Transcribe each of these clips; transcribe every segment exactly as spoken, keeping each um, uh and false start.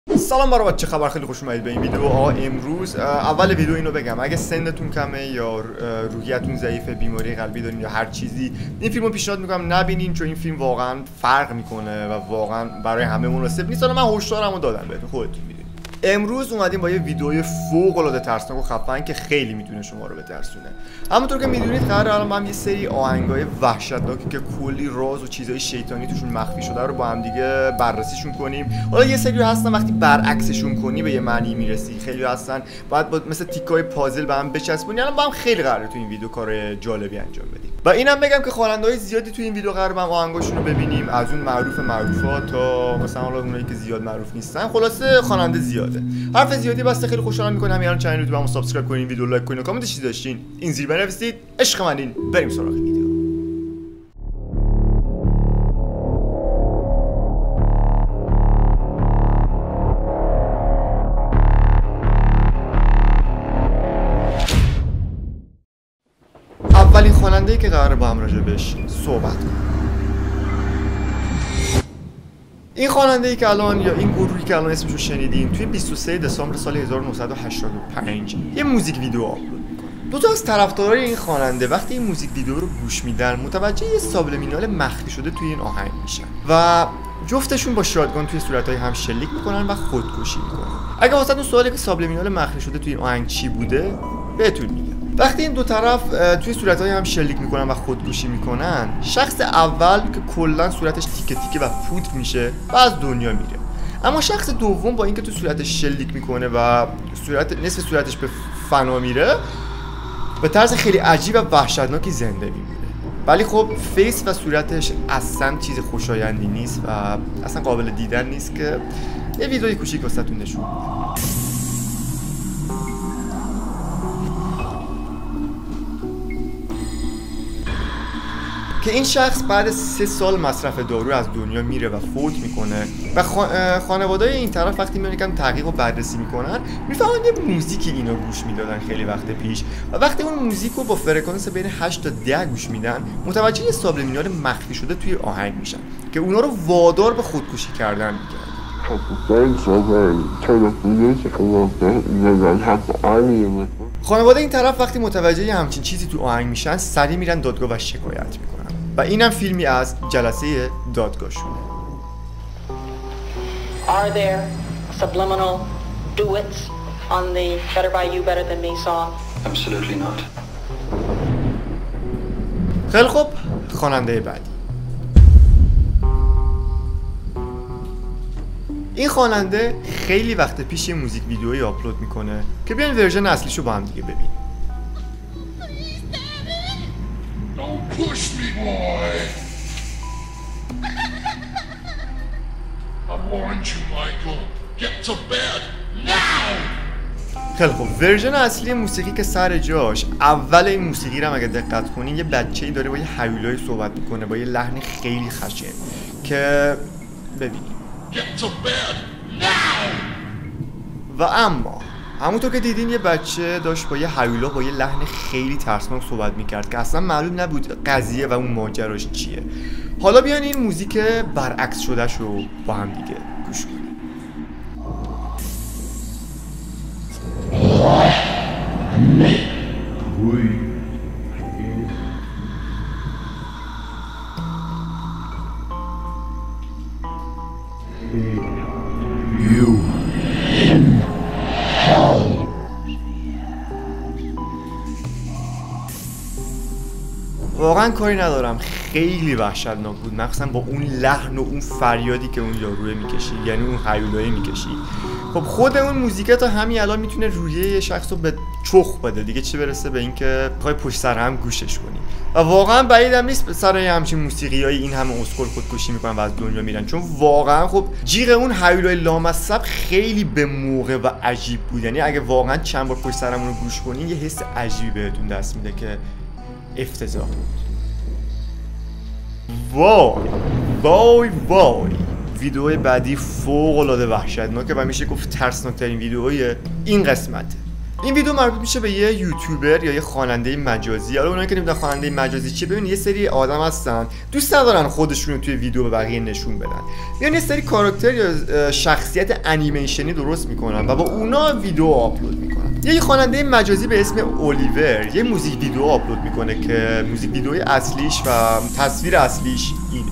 سلام برای چه خبر، خیلی خوش اومدید به این ویدیو. آقا امروز اول ویدیو اینو بگم اگه سنتون کمه یا روحیتون ضعیفه، بیماری قلبی دارین یا هر چیزی، این فیلمو پیشنهاد میکنم نبینین، چون این فیلم واقعا فرق میکنه و واقعا برای همه مناسب نیست. حالا من هشدارمو دادم بهتون، خودتون میدونید. امروز اومدیم با یه ویدیوی فوق العاده ترسناک و خفن که خیلی میتونه شما رو بترسونه. همونطور که میدونید قراره الان من یه سری آهنگای وحشتناکی که کلی راز و چیزای شیطانی توشون مخفی شده رو با هم دیگه بررسیشون کنیم. حالا یه سری هستن وقتی برعکسشون کنی به یه معنی میرسی، خیلی هستن بعد با مثل تیکای پازل به هم بچسبونی. الان با هم خیلی قراره تو این ویدیو کار جالبی انجام بدیم. و اینم بگم که خواننده‌های زیادی تو این ویدیو قراره با هم آهنگاشون رو ببینیم، از اون معروف معروفا تا مثلا حالا اونایی که زیاد معروف نیستن. خلاصه خواننده زیاده. حرف زیادی بسته. خیلی خوشحالم می‌کنم همین الان چنل یوتیوبمو سابسکرایب کنین، ویدیو لایک کنین، کامنت چیزی داشتین این زیر بنویسید. عشق منین. بریم سراغ ویدیو. اولین خواننده‌ای که قراره با هم راجع بهش صحبت کنیم، این خواننده‌ای که الان یا این گروهی که الان اسمشو شنیدین توی بیست و سوم دسامبر سال هزار و نهصد و هشتاد و پنج یه موزیک ویدیو آپلود می‌کنه. دو تا از طرفدارای این خواننده وقتی این موزیک ویدیو رو گوش میدن متوجه یه سابلمینال مخفی شده توی این آهنگ میشن و جفتشون با شاتگان توی صورت‌های هم شلیک میکنن و خودکشی میکنن. اگه واسهتون سوالی که سابلمینال مخفی شده توی این آهنگ چی بوده بهتون میگم. وقتی این دو طرف توی صورت‌های هم شلیک میکنن و خودکشی میکنن، شخص اول که کلا صورتش تیکه تیکه و پودر میشه و از دنیا میره، اما شخص دوم با اینکه تو صورتش شلیک میکنه و صورت نصف صورتش به فنا میره، به طرز خیلی عجیب و وحشتناکی زنده میمونه. ولی خب فیس و صورتش اصلا چیز خوشایندی نیست و اصلا قابل دیدن نیست که یه ویدیوی کوچیک واسهتون نشون میدم. که این شخص بعد سه سال مصرف دارو از دنیا میره و فوت میکنه و خانواده‌های این طرف وقتی میان یکم تحقیق و بررسی میکنن میفهمن یه موزیکی اینا گوش میدادن خیلی وقت پیش و وقتی اون موزیک رو با فرکانس بین هشت تا ده گوش میدن متوجه یه سابلمینال مخفی شده توی آهنگ میشن که اونا رو وادار به خودکشی کردن میکنن. خانواده این طرف وقتی متوجه همچین چیزی تو آهنگ میشن سریع میرن دادگاه و شکایت میکنن و اینم فیلمی از جلسه دادگاهشونه. Are there subliminal duets on the Better By You Better Than Me song? Absolutely not. خیلی خوب، خواننده بعدی. این خواننده خیلی وقت پیش یه موزیک ویدیویی آپلود میکنه که بیاین ورژن اصلیشو با هم دیگه ببینیم. Don't push me, boy. I warned you, Michael. Get to bed now. خیلی خوب، ورژن اصلی موسیقی که سر جاش، اول این موسیقی رو اگه دقت کنین یه بچه‌ای داره با یه هیولایی صحبت میکنه با یه لحن خیلی خشن که ببینید. Get to bed now. و اما همونطور که دیدین یه بچه داشت با یه هیولا با یه لحن خیلی ترسناک صحبت میکرد که اصلا معلوم نبود قضیه و اون ماجراش چیه. حالا بیان این موزیک برعکس شدهش رو با هم دیگه گوش کنیم. واقعا کاری ندارم، خیلی وحشتناک بود، مخصوصا با اون لحن و اون فریادی که اون یاروه میکشید، یعنی اون هیولایی میکشید. خب خود اون موزیک تا همین الان میتونه روحیه یه شخص رو به چخ بده دیگه، چه برسه به اینکه بخوای پشت سر هم گوشش کنی. و واقعا بعیدم نیست سر همچین موسیقیایی این همه اسکل خودکشی میکنن و از دنیا میرن، چون واقعا خب جیغ اون هیولای لامصب خیلی به موقع و عجیب بود. یعنی اگه واقعا چند بار پشت سرمون رو گوش کنین یه حس عجیبی بهتون دست میده که افتضاح بود. وای وای وای ویدیو بعدی فوق العاده وحشتناکه و میشه گفت ترسناکترین ویدیوهای این قسمته. این ویدیو مربوط میشه به یه یوتیوبر یا یه خواننده مجازی. حالا اونایی که نمیدونن خواننده مجازی چیه، ببین یه سری آدم هستن دوست ندارن خودشون رو توی ویدیو به بقیه نشون بدن، میان یه سری کاراکتر یا شخصیت انیمیشنی درست میکنن و با اونا ویدیو آپلود میکنن. یه خواننده مجازی به اسم اولیور یه موزیک ویدیو آپلود میکنه که موزیک ویدیوی اصلیش و تصویر اصلیش اینه.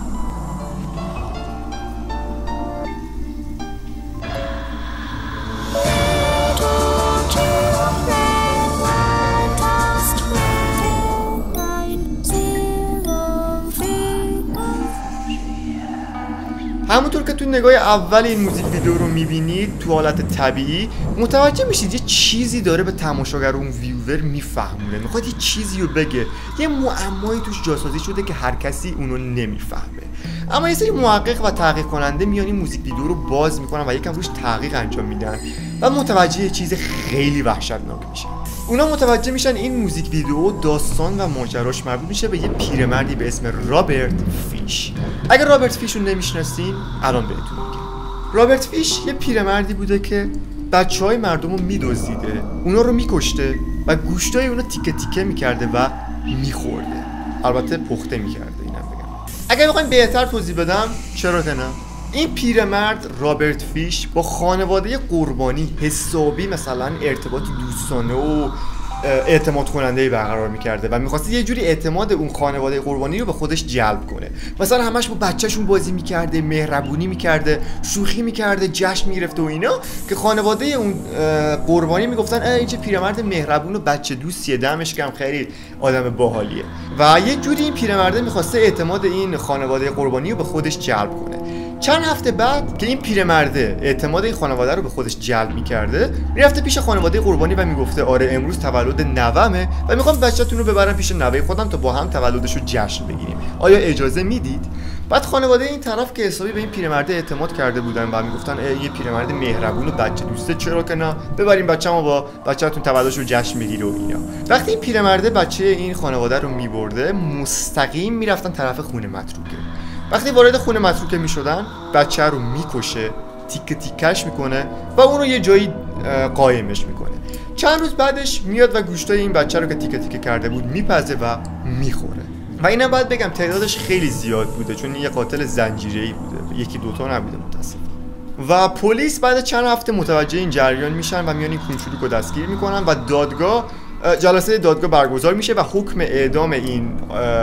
همونطور که تو نگاه اول این موزیک ویدیو رو میبینید تو حالت طبیعی متوجه میشید یه چیزی داره به تماشاگر اون ویور میفهمونه، میخواد یه چیزی رو بگه، یه معمایی توش جاسازی شده که هر کسی اونو نمیفهمه. اما یه سری محقق و تحقیق کننده میان این موزیک ویدیو رو باز میکنن و یکم روش تحقیق انجام میدن و متوجه یه چیز خیلی وحشتناک میشن. اونا متوجه میشن این موزیک ویدیو داستان و ماجراش مربوط میشه به یه پیرمردی به اسم رابرت فیش. اگر رابرت فیش رو نمیشناسین الان بهتون میگم. رابرت فیش یه پیرمردی بوده که بچهای مردم رو میدزدیده، اونا رو میکشته و گوشتای اونا تیکه تیکه میکرده و میخورده، البته پخته میکرده. اینم بگم اگر بخوایم بهتر توضیح بدم چرا که نه، این پیرمرد رابرت فیش با خانواده قربانی حسابی مثلا ارتباط دوستانه و اعتماد کننده‌ای برقرار می‌کرده و می‌خواسته یه جوری اعتماد اون خانواده قربانی رو به خودش جلب کنه. مثلا همش با بچه‌شون بازی می‌کرده، مهربونی می‌کرده، شوخی می‌کرده، جشن می‌گرفته و اینا که خانواده اون قربانی میگفتن این چه پیرمرد مهربون و بچه دوستیه، دمش گرم، خیلی آدم باحالیه. و یه جوری این پیرمرد می‌خواسته اعتماد این خانواده قربانی رو به خودش جلب کنه. چند هفته بعد که این پیرمرده اعتماد این خانواده رو به خودش جلب می‌کرده، میرفته پیش خانواده قربانی و میگفته آره امروز تولد نوامه و میخوام بچه‌تون رو ببرم پیش نوه خودم تا با هم تولدش رو جشن بگیریم، آیا اجازه میدید؟ بعد خانواده این طرف که حسابی به این پیرمرده اعتماد کرده بودن و میگفتن یه پیرمرد مهربون و بچه دوسته، چرا که نه، ببریم بچه‌مو با بچه‌تون تولدش رو جشن بگیره و اینا. وقتی این پیرمرده بچه این خانواده رو میبرده، مستقیم میرفتن طرف خونه متروکه. وقتی وارد خونه متروکه میشدن، بچه رو میکشه، تیکه تیکش میکنه و اون رو یه جایی قایمش میکنه. چند روز بعدش میاد و گوشتای این بچه رو که تیکه تیکه کرده بود میپزه و میخوره. و اینم باید بگم تعدادش خیلی زیاد بوده چون یه قاتل زنجیره‌ای بوده، یکی دوتا نبوده متاسفانه. و پلیس بعد چند هفته متوجه این جریان میشن و میان این کونچولوک رو دستگیر میکنن و دادگاه جلسه دادگاه برگزار میشه و حکم اعدام این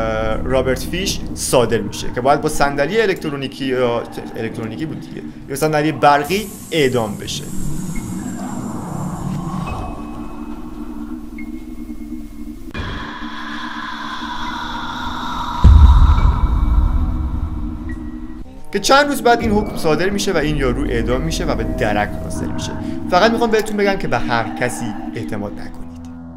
رابرت فیش صادر میشه که باید با صندلی الکترونیکی یا الکترونیکی بود دیگه یا صندلی برقی اعدام بشه. که چند روز بعد این حکم صادر میشه و این یارو اعدام میشه و به درک راسل میشه. فقط میخوام بهتون بگم که به هر کسی اعتماد نکنید.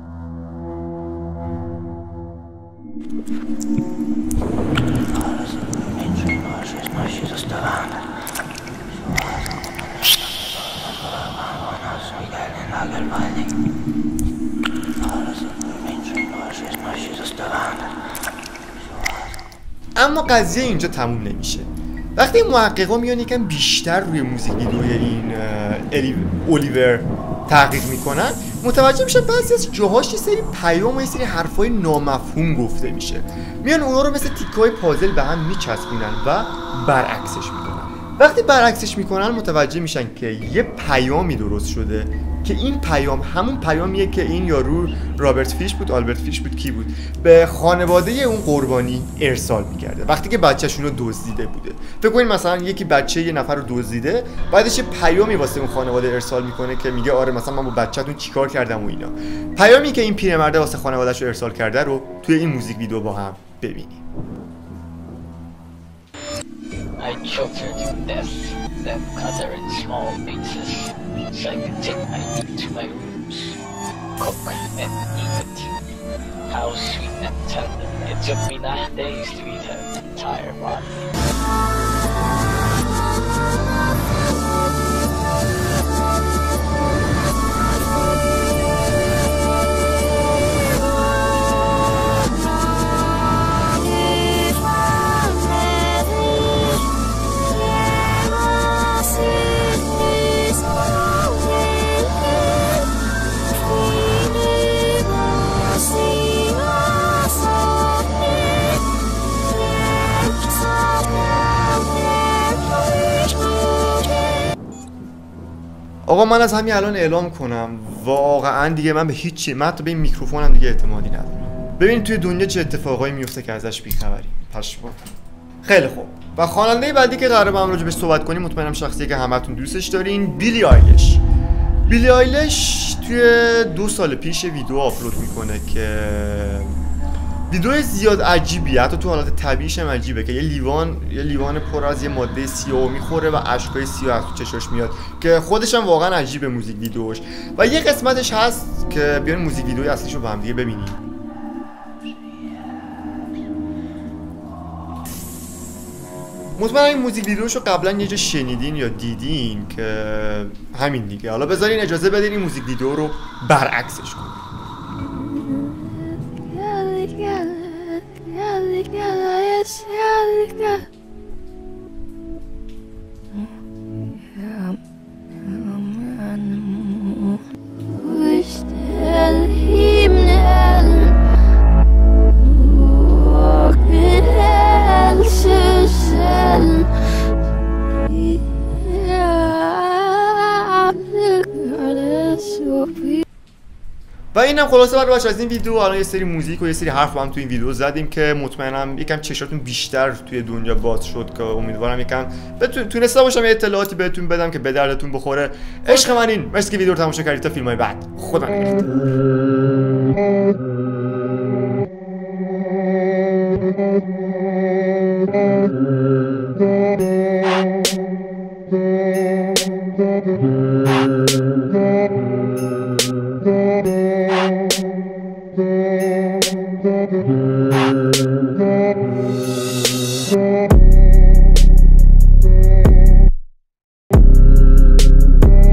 اما قضیه اینجا تموم نمیشه. وقتی این محققا میان یکم بیشتر روی موزیک ویدیوی این اولیور تحقیق میکنن، متوجه میشن بعضی از جاهاش یه سری پیام و یه سری حرفای نامفهوم گفته میشه. میان اونا رو مثل تیکای پازل به هم میچسبونن و برعکسش میکنن. وقتی برعکسش میکنن متوجه میشن که یه پیامی درست شده که این پیام همون پیامیه که این یارو رابرت فیش بود، آلبرت فیش بود، کی بود، به خانواده اون قربانی ارسال میکرده وقتی که بچه‌شون رو دزدیده بوده. فکر کنید مثلا یکی بچه یه نفر رو دزدیده، بعدش یه پیامی واسه اون خانواده ارسال میکنه که میگه آره مثلا من با بچه‌تون چیکار کردم و اینا. پیامی که این پیرمرده واسه خانواده‌اش ارسال کرده رو توی این موزیک ویدیو با هم ببینیم. I choked her to death, then cut her in small pieces, so I could take my meat to my rooms, cook and eat it. How sweet and tender. It took me nine days to eat her entire body. آقا من از همین الان اعلام کنم واقعا دیگه من به هیچی، من حتی به این میکروفونم دیگه اعتمادی ندارم. ببین توی دنیا چه اتفاقایی میفته که ازش بیخبریم. پشمام. خیلی خوب. و خواننده بعدی که قراره با هم راجع بهش صحبت کنیم مطمئنم شخصیه که همتون دوستش دارین، بیلی آیلش. بیلی آیلش توی دو سال پیش ویدیو آپلود میکنه که ویدیو زیاد عجیبیه، حتی تو حالت طبیعیش هم عجیبه که یه لیوان یه لیوان پر از یه ماده سیاه میخوره و اشکای سیاه از تو چشاش میاد که خودش هم واقعا عجیبه موزیک ویدیوش. و یه قسمتش هست که بیاین موزیک ویدیوی اصلیش رو با هم دیگه ببینیم. مطمئنم این موزیک ویدیوشو قبلا یه جا شنیدین یا دیدین که همین دیگه. حالا بذارین اجازه بدین این موزیک ویدیو رو برعکسش کنیم. و اینم خلاصه برای بچه‌ها از این ویدیو. الان یه سری موزیک و یه سری حرف با هم تو این ویدیو زدیم که مطمئنم یکم چشاتون بیشتر توی دنیا باز شد که امیدوارم یکم بتون تونسته باشم یه اطلاعاتی بهتون بدم که به دردتون بخوره. عشق منین. مرسی که ویدیو رو تماشا کردید. تا فیلم‌های بعد. خدا نگهدار.